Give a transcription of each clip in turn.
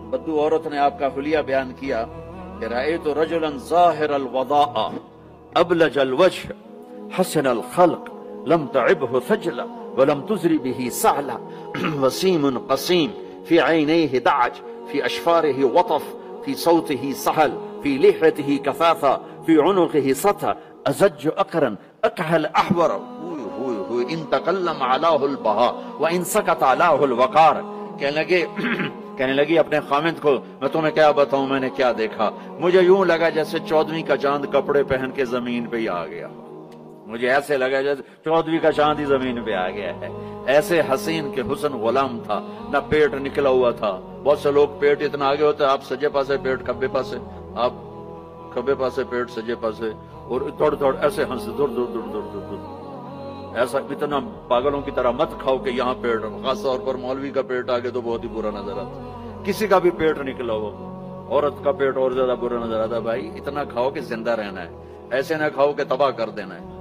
بدو عورت نے آپ کا حلیہ بیان کیا کہ رأیت رجلا ظاہر الوضاء ابلج الوجه حسن الخلق لم تعبه ثجلا ولم تزر به سعلا وسيم قسيم في عينيه دعج في أشفاره وطف في صوته سهل في لحيته كثافة في عنقه سطى أزج أقرا أكحل أحور إن تكلم علاه البهاء وإن سكت علاه الوقار. کہنے لگی اپنے خامند کو میں تمہیں کیا بتاؤں میں نے کیا دیکھا. مجھے یوں لگا جیسے 14ویں کا چاند کپڑے پہن کے زمین پہ ہی آ گیا. مجھے ایسے لگا جیسے 14ویں کا چاند ہی زمین پہ آ گیا ہے. ایسے حسین کے حسن غلام تھا، نہ پیٹ نکلا ہوا تھا. بہت سے لوگ پیٹ اتنا آگے ہوتا ہے، آپ سجے پاسے پیٹ کھبے پاسے، آپ کھبے پاسے پیٹ سجے پاسے، اور دوڑ دوڑ ایسے ہنس دور دور دور دور دور دور. ایسا اتنا پاگلوں کی طرح مت کھاؤ کہ یہاں پیٹ، خاص طور پر مولوی کا پیٹ آگے تو بہت ہی برا نظر آتا. کسی کا بھی پیٹ نکلا ہو، عورت کا پیٹ اور زیادہ برا نظر آتا. بھائی اتنا کھاؤ کہ زندہ رہنا ہے، ایسے نہ کھاؤ کہ تباہ کر دینا ہے.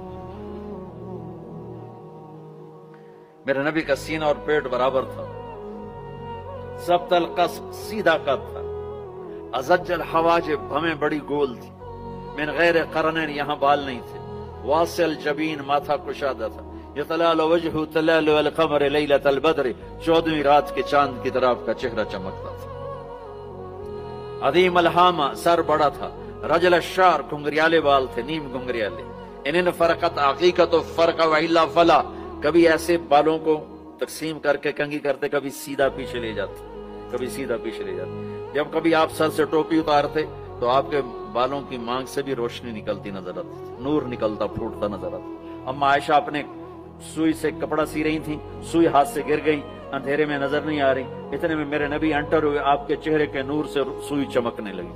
میرے نبی کا سینہ اور پیٹ برابر تھا. ثبت القصب سیدھا قد تھا. ازج الحواجب ہمیں بڑی گول تھی. من غیر قرنین یہاں بال نہیں تھے. واصل جبین ماتھا کشادہ تھا. یطلال وجہ تلال القمر لیلۃ البدر 14ویں رات کے چاند کی طرح کا چہرہ چمکتا تھا. عظیم الہامہ سر بڑا تھا. رجل الشعر گھنگریالے بال تھے، نیم گھنگریالے. ان فرقت عقیقت فرق والا فلا، کبھی ایسے بالوں کو تقسیم کر کے کنگھی کرتے، کبھی سیدھا پیچھے لے جاتے، کبھی سیدھا پیچھے لے جاتے. جب کبھی آپ سر سے ٹوپی اتارتے تو آپ کے بالوں کی مانگ سے بھی روشنی نکلتی نظر آتی، نور نکلتا پھوٹتا نظر آتا. اما عائشہ اپنے سوئی سے کپڑا سی رہی تھی، سوئی ہاتھ سے گر گئی، اندھیرے میں نظر نہیں آ رہی. اتنے میں میرے نبی انٹر ہوئے، آپ کے چہرے کے نور سے سوئی چمکنے لگی.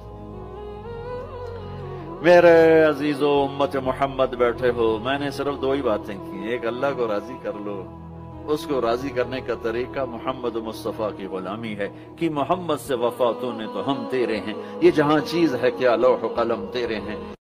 میرے عزیزو امت محمد بیٹھے ہو، میں نے صرف 2 ہی باتیں کی. ایک اللہ کو راضی کر لو. اس کو راضی کرنے کا طریقہ محمد مصطفیٰ کی غلامی ہے کہ محمد سے وفا تو نے تو ہم تیرے ہیں. یہ جہاں چیز ہے کیا لوح و قلم تیرے ہیں.